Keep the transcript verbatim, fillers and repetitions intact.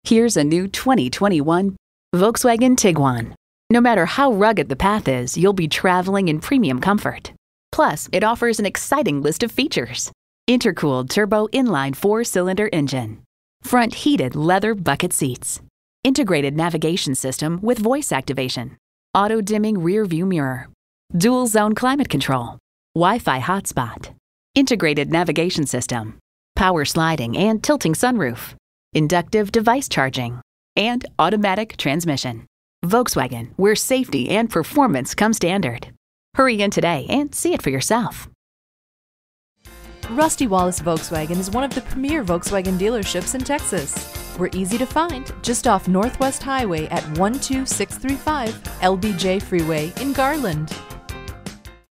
Here's a new twenty twenty-one Volkswagen Tiguan. No matter how rugged the path is, you'll be traveling in premium comfort. Plus, it offers an exciting list of features. Intercooled turbo inline four-cylinder engine. Front heated leather bucket seats. Integrated navigation system with voice activation. Auto-dimming rear view mirror. Dual zone climate control. Wi-Fi hotspot. Integrated navigation system. Power sliding and tilting sunroof. Inductive device charging. And automatic transmission. Volkswagen, where safety and performance come standard. Hurry in today and see it for yourself. Rusty Wallis Volkswagen is one of the premier Volkswagen dealerships in Texas. We're easy to find just off Northwest Highway at one two six three five L B J Freeway in Garland.